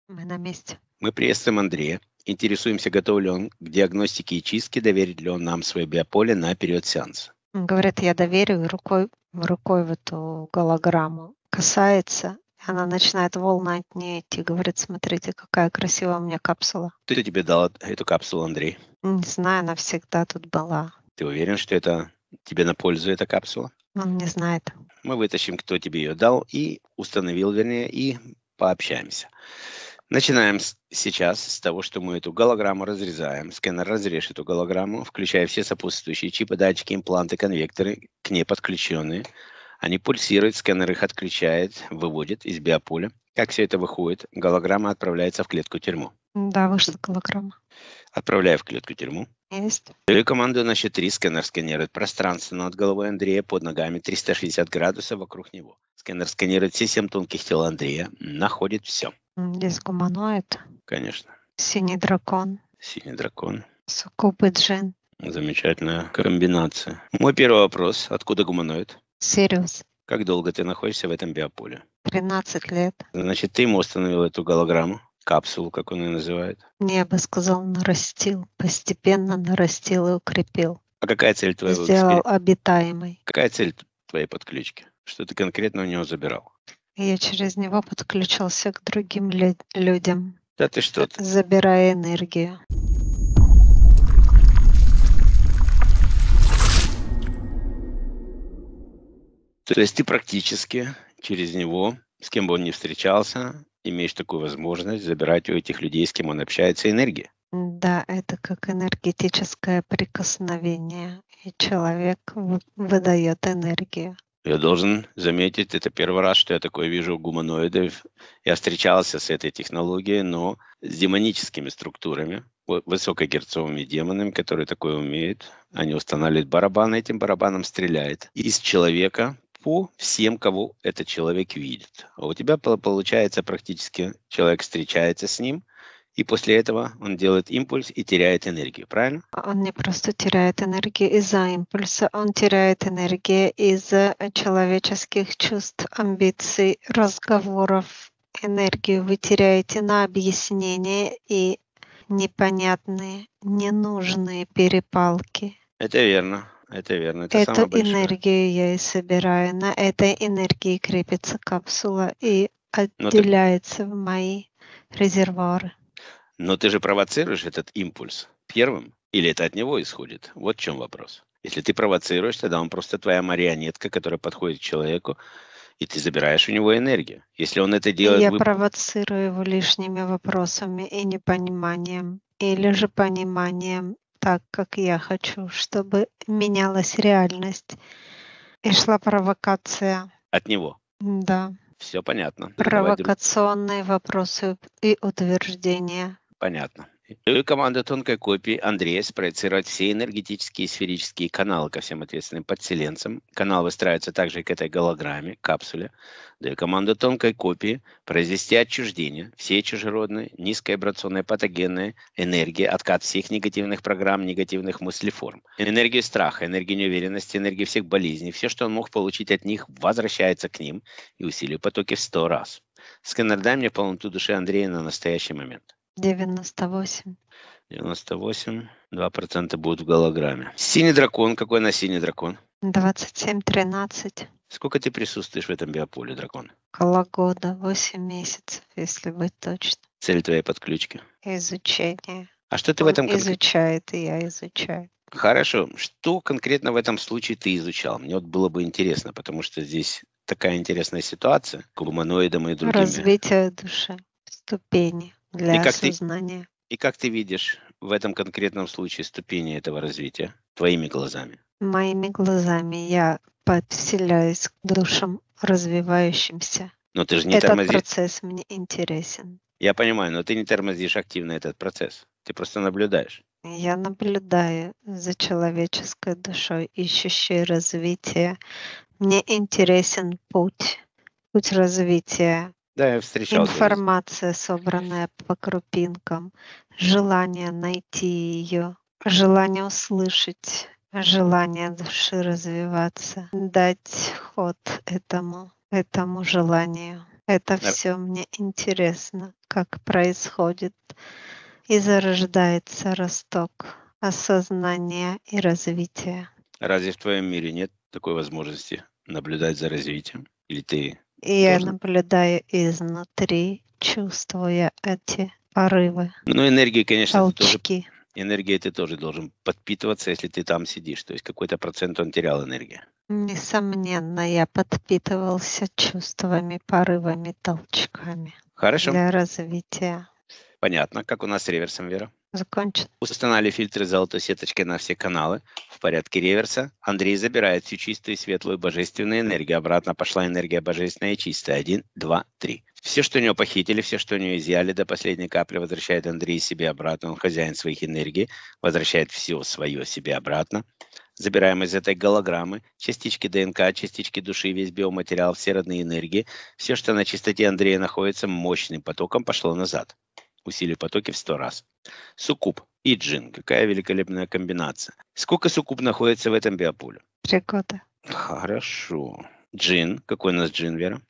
Мы на месте. Мы приветствуем Андрея. Интересуемся, готов ли он к диагностике и чистке, доверит ли он нам свое биополе на период сеанса. Он говорит, я доверю, и рукой в эту голограмму касается, и она начинает волны от нее идти. Говорит, смотрите, какая красивая у меня капсула. Кто тебе дал эту капсулу, Андрей? Не знаю, она всегда тут была. Ты уверен, что это тебе на пользу, эта капсула? Он не знает. Мы вытащим, кто тебе ее дал, и установил, вернее, и пообщаемся. Начинаем сейчас с того, что мы эту голограмму разрезаем. Сканер разрежет эту голограмму, включая все сопутствующие чипы, датчики, импланты, конвекторы, к ней подключенные. Они пульсируют, сканер их отключает, выводит из биополя. Как все это выходит? Голограмма отправляется в клетку-тюрьму. Да, вышла голограмма. Отправляю в клетку-тюрьму. Есть. Даю команду на счет 3. Сканер сканирует пространство над головой Андрея, под ногами 360 градусов вокруг него. Сканер сканирует все 7 тонких тел Андрея, находит все. Здесь гуманоид, Конечно. синий дракон, Синий дракон. суккубы джин, Замечательная комбинация. Мой первый вопрос. Откуда гуманоид? Сириус, Как долго ты находишься в этом биополе? 13 лет. Значит, ты ему установил эту голограмму, капсулу, как он ее называет. Я бы сказал, нарастил, постепенно нарастил и укрепил. А какая цель твоего Сделал обитаемой. Какая цель твоей подключки? Что ты конкретно у него забирал? Я через него подключился к другим людям, Да ты что? забирая энергию. То есть ты практически через него, с кем бы он ни встречался, имеешь такую возможность забирать у этих людей, с кем он общается, энергию. Да, это как энергетическое прикосновение, и человек выдает энергию. Я должен заметить, это первый раз, что я такое вижу у гуманоидов. Я встречался с этой технологией, но с демоническими структурами, высокогерцовыми демонами, которые такое умеют. Они устанавливают барабан, этим барабаном стреляет из человека по всем, кого этот человек видит. А у тебя получается практически человек встречается с ним, и после этого он делает импульс и теряет энергию, правильно? Он не просто теряет энергию из-за импульса, он теряет энергию из-за человеческих чувств, амбиций, разговоров. Энергию вы теряете на объяснение и непонятные, ненужные перепалки. Это верно. Это верно. Это Эту самое большое. энергию я и собираю. На этой энергии крепится капсула и отделяется в мои резервуары. Но ты же провоцируешь этот импульс первым, или это от него исходит? Вот в чем вопрос. Если ты провоцируешь, тогда он просто твоя марионетка, которая подходит к человеку, и ты забираешь у него энергию. Если он это делает... Я провоцирую его лишними вопросами и непониманием, или же пониманием так, как я хочу, чтобы менялась реальность и шла провокация. От него? Да. Все понятно. Провокационные вопросы и утверждения. Понятно. И команда тонкой копии Андрея спроецировать все энергетические и сферические каналы ко всем ответственным подселенцам. Канал выстраивается также и к этой голограмме, капсуле. Да и команда тонкой копии произвести отчуждение, все чужеродные, низковибрационные, патогенные энергии, откат всех негативных программ, негативных мыслеформ. Энергию страха, энергию неуверенности, энергию всех болезней, все, что он мог получить от них, возвращается к ним и усиливает потоки в 100 раз. Сканер, дай мне полноту души Андрея на настоящий момент. 98. 98, 2% будут в голограмме. Синий дракон. Какой на синий дракон? 27-13. Сколько ты присутствуешь в этом биополе, дракон? Около года, 8 месяцев, если быть точно. Цель твоей подключки? Изучение. А что ты в этом изучает, и я изучаю. Хорошо. Что конкретно в этом случае ты изучал? Мне вот было бы интересно, потому что здесь такая интересная ситуация с гуманоидом и другими. Развитие души, ступени для осознания. И как ты видишь в этом конкретном случае ступени этого развития твоими глазами? Моими глазами я подселяюсь к душам развивающимся. Но ты же не Этот процесс мне интересен. Я понимаю, но ты не тормозишь активно этот процесс. Ты просто наблюдаешь. Я наблюдаю за человеческой душой, ищущей развития. Мне интересен путь развития. Да, я встречал. Информация, собранная по крупинкам, желание найти ее, желание услышать, желание души развиваться, дать ход этому желанию. Это Р- все мне интересно, как происходит и зарождается росток осознания и развития. Разве в твоем мире нет такой возможности наблюдать за развитием? Или ты И я должен... наблюдаю изнутри, чувствуя эти порывы, Ну, энергии, конечно, толчки. энергией ты тоже должен подпитываться, если ты там сидишь. То есть какой-то процент он терял энергии. Несомненно, я подпитывался чувствами, порывами, толчками Хорошо, для развития. понятно. Как у нас с реверсом, Вера? Закончен. Установили фильтры золотой сеточкой на все каналы. В порядке реверса Андрей забирает всю чистую, светлую, божественную энергию. Обратно пошла энергия божественная и чистая. 1, 2, 3. Все, что у него похитили, все, что у него изъяли, до последней капли возвращает Андрей себе обратно. Он хозяин своих энергий, возвращает все свое себе обратно. Забираем из этой голограммы частички ДНК, частички души, весь биоматериал, все родные энергии. Все, что на чистоте Андрея находится, мощным потоком пошло назад. Усилили потоки в 100 раз. Суккуб и джин. Какая великолепная комбинация. Сколько суккуб находится в этом биополе? 3 года. Хорошо. Джин. Какой у нас джин, Вера?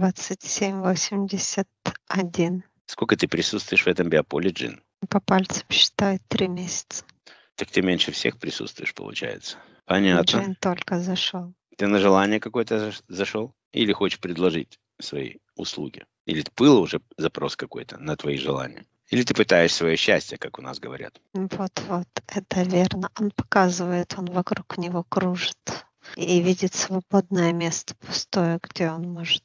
27,81. Сколько ты присутствуешь в этом биополе, джин? По пальцам считаю 3 месяца. Так ты меньше всех присутствуешь, получается. Понятно. Джин только зашел. Ты на желание какое-то зашел? Или хочешь предложить свои услуги? Или был уже запрос какой-то на твои желания? Или ты пытаешь свое счастье, как у нас говорят? Вот, это верно. Он показывает, он вокруг него кружит и видит свободное место пустое, где он может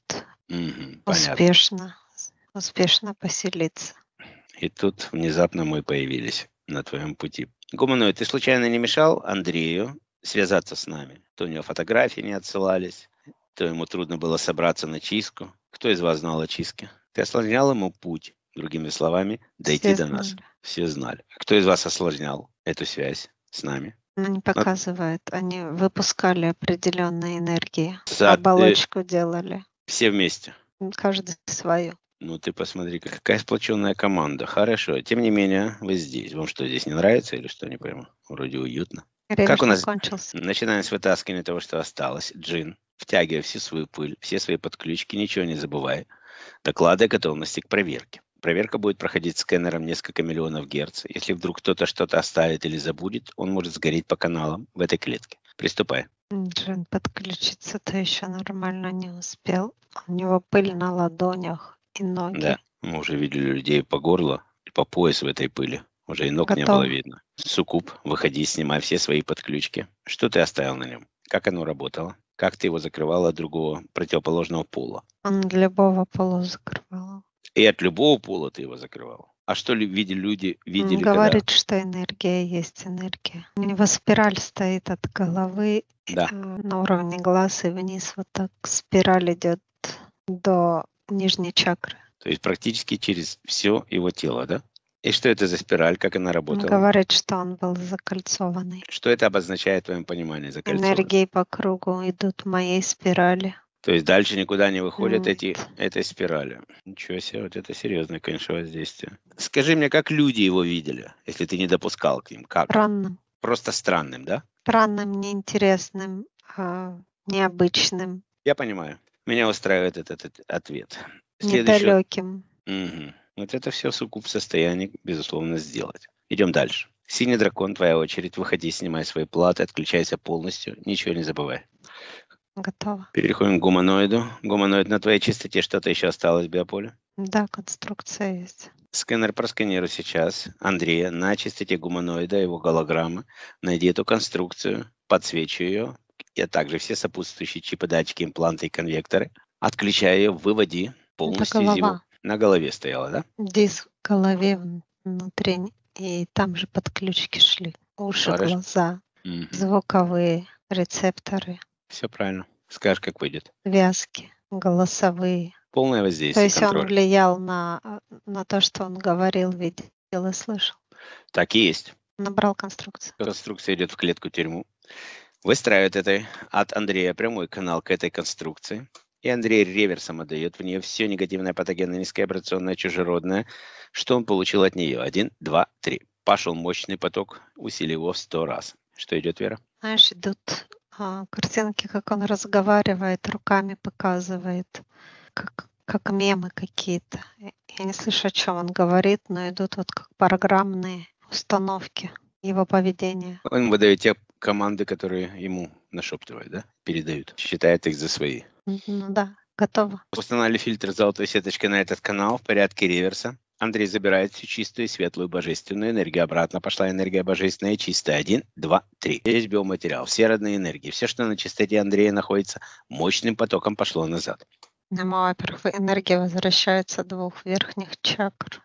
Понятно. успешно поселиться. И тут внезапно мы появились на твоем пути. Гуманоид, ты случайно не мешал Андрею связаться с нами? То у него фотографии не отсылались, то ему трудно было собраться на чистку. Кто из вас знал о чистке? Ты осложнял ему путь, другими словами, дойти Все до нас. знали. Все знали. А кто из вас осложнял эту связь с нами? Но не Ну, показывает. Они выпускали определенные энергии. э, Оболочку делали. все вместе. Каждый свою. Ну, ты посмотри, какая сплоченная команда. Хорошо. Тем не менее, вы здесь. Вам что, здесь не нравится или что, не пойму? Вроде уютно. Как у Реверс нас? закончился. Начинаем с вытаскивания того, что осталось. Джин, втягивай всю свою пыль, все свои подключки, ничего не забывай. Доклады о готовности к проверке. Проверка будет проходить сканером несколько миллионов герц. Если вдруг кто-то что-то оставит или забудет, он может сгореть по каналам в этой клетке. Приступай. Джин подключиться-то еще нормально не успел. У него пыль на ладонях и ноги. Да, мы уже видели людей по горло и по пояс в этой пыли. Уже и ног не было Готов. видно. Суккуб, выходи, снимай все свои подключки. Что ты оставил на нем? Как оно работало? Как ты его закрывала от другого противоположного пола? Он любого полу закрывал. И от любого пола ты его закрывал. А что люди Он видели, когда... говорит, что энергия есть энергия. У него спираль стоит от головы Да, на уровне глаз и вниз. Вот так спираль идет до нижней чакры. то есть практически через все его тело, да? И что это за спираль, как она Он работала? говорит, что он был закольцованный. Что это обозначает в твоем понимании, закольцованный? Энергии по кругу идут в моей спирали. То есть дальше никуда не выходят Нет. этой спирали. Ничего себе, вот это серьезное, конечно, воздействие. Скажи мне, как люди его видели, если ты не допускал к ним? Как? Странным. Просто странным, да? Странным, неинтересным, необычным, Я понимаю. Меня устраивает этот ответ. Следующий. недалеким. Угу. Вот это все суккуб в состоянии, безусловно, сделать. Идем дальше. Синий дракон, твоя очередь. Выходи, снимай свои платы, отключайся полностью. Ничего не забывай. Готово. Переходим к гуманоиду. Гуманоид, на твоей чистоте что-то еще осталось в биополе? Да, конструкция есть. Сканер просканируй сейчас. Андрея, на чистоте гуманоида, его голограммы. Найди эту конструкцию, подсвечу ее. А также все сопутствующие чипы, датчики, импланты и конвекторы. Отключай ее, выводи полностью из его... голова. На голове стояла, да? Диск в голове внутри, и там же подключки шли. Уши, Хорошо. глаза, Мгм. звуковые рецепторы, Все правильно. Скажешь, как выйдет. связки, голосовые. Полное То воздействие, есть он контроль. влиял на то, что он говорил, видел и слышал. Так и есть. Набрал конструкцию. Конструкция идет в клетку-тюрьму. Выстраивает от Андрея прямой канал к этой конструкции. И Андрей реверсом отдает в нее все негативное, патогенное, низкоабрационное, чужеродное, что он получил от нее. 1, 2, 3. Пошел мощный поток, усилий его в 100 раз. Что идет, Вера? Знаешь, идут картинки, как он разговаривает, руками показывает, как как мемы какие-то. Я не слышу, о чем он говорит, но идут вот как программные установки его поведения. Он выдает те команды, которые ему нашептывают, да? Передают. Считает их за свои. Ну да, готово. Установили фильтр золотой сеточкой на этот канал в порядке реверса. Андрей забирает всю чистую, светлую, божественную энергию. Обратно пошла энергия божественная, чистая. 1, 2, 3. Весь биоматериал, все родные энергии, все, что на чистоте Андрея находится, мощным потоком пошло назад. Во-первых, энергия возвращается от 2 верхних чакр.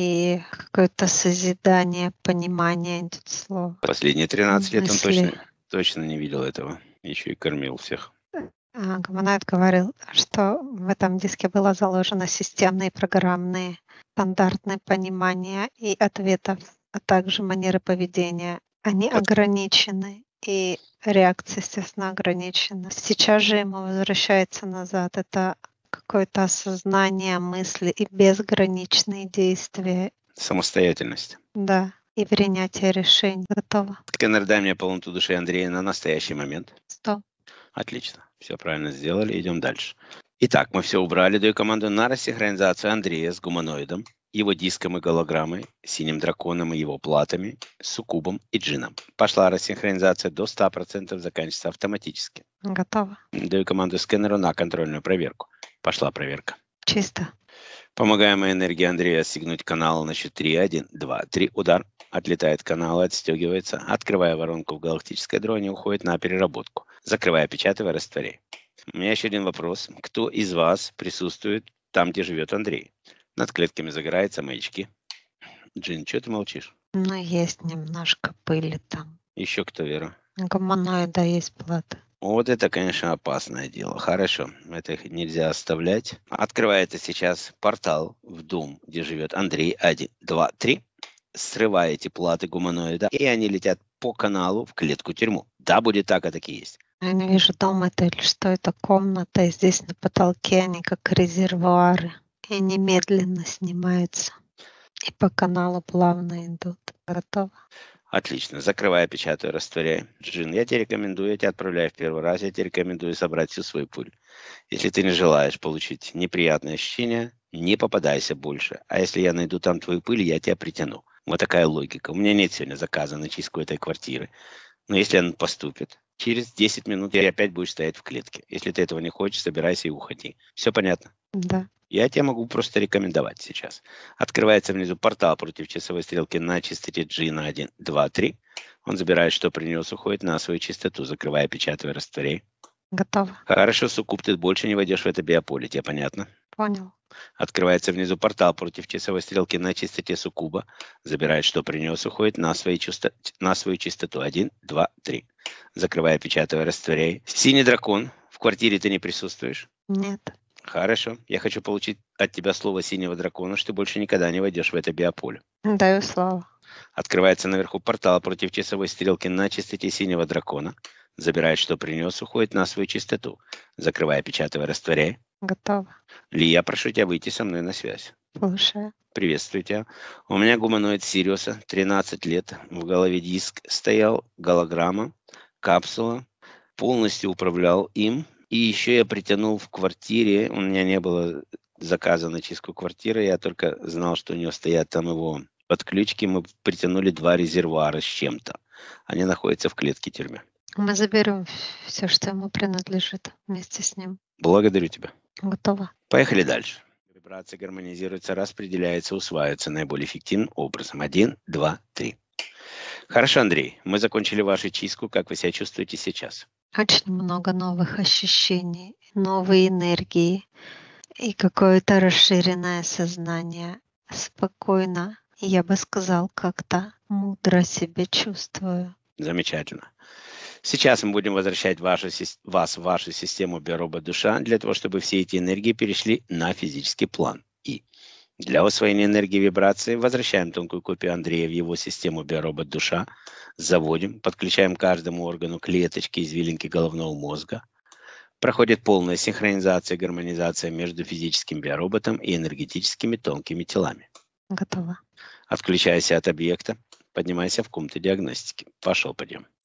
И какое-то созидание, понимание идет слово. Последние 13 лет он Мысли. точно не видел этого. Еще и кормил всех. Гуманоид говорил, что в этом диске было заложено системные, программные, стандартные понимания и ответов, а также манеры поведения. Они ограничены, и реакция, естественно, ограничена. Сейчас же ему возвращается назад. Это какое-то осознание мысли и безграничные действия. Самостоятельность. Да, и принятие решений. Готово. Сканер, дай мне полноту души Андрея на настоящий момент. 100. Отлично. Все правильно сделали. Идем дальше. Итак, мы все убрали. Даю команду на рассинхронизацию Андрея с гуманоидом, его диском и голограммой, синим драконом и его платами, суккубом и джином. Пошла рассинхронизация до 100%, заканчивается автоматически. Готово. Даю команду сканеру на контрольную проверку. Пошла проверка. Чисто. Помогаемая энергия Андрея отстегнуть канал на счет 3. 1, 2, 3. Удар. Отлетает канал, отстегивается. Открывая воронку в галактической дроне, уходит на переработку. Закрывая, печатывая, растворяй. У меня еще один вопрос. Кто из вас присутствует там, где живет Андрей? Над клетками загораются маячки. Джин, что ты молчишь? Ну, есть немножко пыли там. Еще кто, Вера? Гуманоида есть плата. Вот это, конечно, опасное дело. Хорошо, это их нельзя оставлять. Открывается сейчас портал в дом, где живет Андрей. 1, 2, 3. Срываете платы гуманоида, и они летят по каналу в клетку-тюрьму. Да, будет так, а так и есть. Я не вижу, дом это или что это, комната. И здесь на потолке они как резервуары. И они медленно снимаются. И по каналу плавно идут. Готово. Отлично. Закрывая, печатаю, растворяй. Джин, я тебе рекомендую, я тебя отправляю в первый раз, я тебе рекомендую собрать всю свою пыль. Если ты не желаешь получить неприятные ощущения, не попадайся больше. А если я найду там твою пыль, я тебя притяну. Вот такая логика. У меня нет сегодня заказа на чистку этой квартиры. Но если он поступит, через 10 минут ты опять будешь стоять в клетке. Если ты этого не хочешь, собирайся и уходи. Все понятно? Да. Я тебе могу просто рекомендовать сейчас. Открывается внизу портал против часовой стрелки на частоте G на 1, 2, 3. Он забирает, что принес, уходит на свою частоту, закрывая, печатая, растворяй. Готово. Хорошо, суккуб, ты больше не войдешь в это биополе, тебе понятно? Понял. Открывается внизу портал против часовой стрелки на частоте суккуба. Забирает, что принес, уходит на свою частоту. 1, 2, 3. Закрывая, печатая, растворяй. Синий дракон. В квартире ты не присутствуешь? Нет. Хорошо. Я хочу получить от тебя слово синего дракона, что ты больше никогда не войдешь в это биополе. Даю слово. Открывается наверху портал против часовой стрелки на частоте синего дракона. Забирает, что принес, уходит на свою частоту. Закрывая, печатая, растворяй. Готово. Ли, я прошу тебя выйти со мной на связь. Слушаю. Приветствую тебя. У меня гуманоид Сириуса, 13 лет. В голове диск стоял, голограмма, капсула. Полностью управлял им. И еще я притянул в квартире, у меня не было заказа на чистку квартиры, я только знал, что у него стоят там его подключки. Мы притянули 2 резервуара с чем-то. Они находятся в клетке тюрьмы. Мы заберем все, что ему принадлежит вместе с ним. Благодарю тебя. Готово. Поехали дальше. Вибрация гармонизируется, распределяется, усваивается наиболее эффективным образом. 1, 2, 3. Хорошо, Андрей, мы закончили вашу чистку. Как вы себя чувствуете сейчас? Очень много новых ощущений, новые энергии и какое-то расширенное сознание. Спокойно, я бы сказал, как-то мудро себя чувствую. Замечательно. Сейчас мы будем возвращать вас в вашу систему биоробот-душа для того, чтобы все эти энергии перешли на физический план. И для усвоения энергии вибрации возвращаем тонкую копию Андрея в его систему биоробот-душа, заводим, подключаем каждому органу клеточки извилинки головного мозга. Проходит полная синхронизация и гармонизация между физическим биороботом и энергетическими тонкими телами. Готово. Отключайся от объекта, поднимайся в комнату диагностики. Пошел, пойдем.